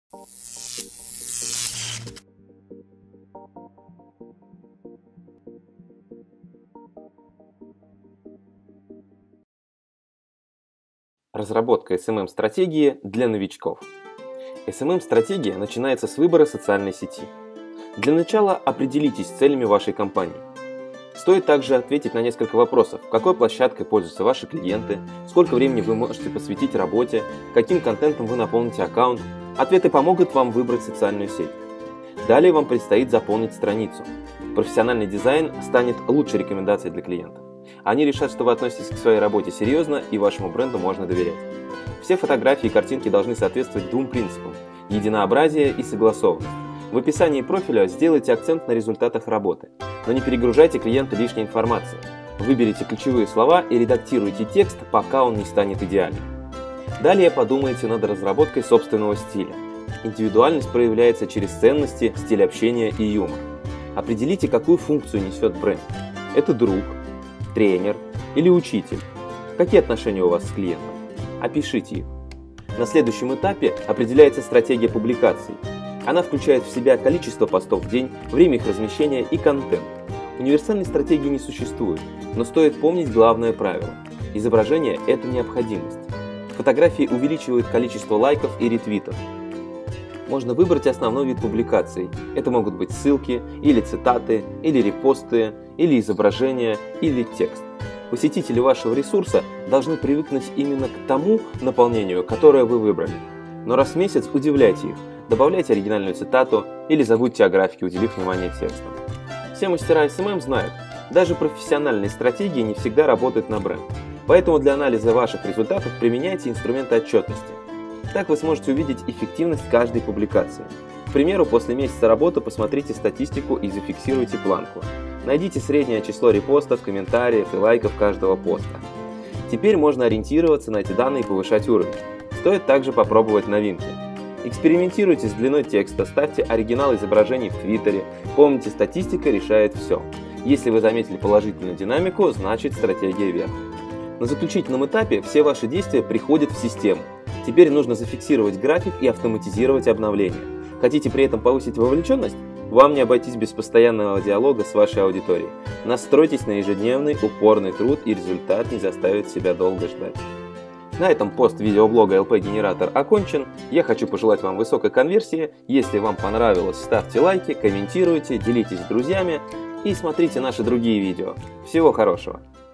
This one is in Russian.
Разработка SMM-стратегии для новичков. SMM-стратегия начинается с выбора социальной сети. Для начала определитесь с целями вашей компании. Стоит также ответить на несколько вопросов: какой площадкой пользуются ваши клиенты, сколько времени вы можете посвятить работе, каким контентом вы наполните аккаунт. Ответы помогут вам выбрать социальную сеть. Далее вам предстоит заполнить страницу. Профессиональный дизайн станет лучшей рекомендацией для клиентов. Они решат, что вы относитесь к своей работе серьезно и вашему бренду можно доверять. Все фотографии и картинки должны соответствовать двум принципам – единообразие и согласованность. В описании профиля сделайте акцент на результатах работы, но не перегружайте клиента лишней информацией. Выберите ключевые слова и редактируйте текст, пока он не станет идеальным. Далее подумайте над разработкой собственного стиля. Индивидуальность проявляется через ценности, стиль общения и юмор. Определите, какую функцию несет бренд. Это друг, тренер или учитель? Какие отношения у вас с клиентом? Опишите их. На следующем этапе определяется стратегия публикаций. Она включает в себя количество постов в день, время их размещения и контент. Универсальной стратегии не существует, но стоит помнить главное правило. Изображение – это необходимость. Фотографии увеличивают количество лайков и ретвитов. Можно выбрать основной вид публикаций. Это могут быть ссылки, или цитаты, или репосты, или изображения, или текст. Посетители вашего ресурса должны привыкнуть именно к тому наполнению, которое вы выбрали. Но раз в месяц удивляйте их, добавляйте оригинальную цитату или забудьте о графике, уделив внимание тексту. Все мастера SMM знают, даже профессиональные стратегии не всегда работают на бренд. Поэтому для анализа ваших результатов применяйте инструменты отчетности. Так вы сможете увидеть эффективность каждой публикации. К примеру, после месяца работы посмотрите статистику и зафиксируйте планку. Найдите среднее число репостов, комментариев и лайков каждого поста. Теперь можно ориентироваться на эти данные и повышать уровень. Стоит также попробовать новинки. Экспериментируйте с длиной текста, ставьте оригинал изображений в Твиттере. Помните, статистика решает все. Если вы заметили положительную динамику, значит стратегия вверх. На заключительном этапе все ваши действия приходят в систему. Теперь нужно зафиксировать график и автоматизировать обновления. Хотите при этом повысить вовлеченность? Вам не обойтись без постоянного диалога с вашей аудиторией. Настройтесь на ежедневный упорный труд, и результат не заставит себя долго ждать. На этом пост видеоблога LP Генератор окончен. Я хочу пожелать вам высокой конверсии. Если вам понравилось, ставьте лайки, комментируйте, делитесь с друзьями и смотрите наши другие видео. Всего хорошего!